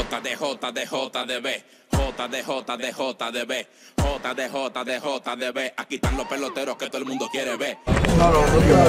JDB. Aquí están los peloteros que todo el mundo quiere ver. No, no, no, no,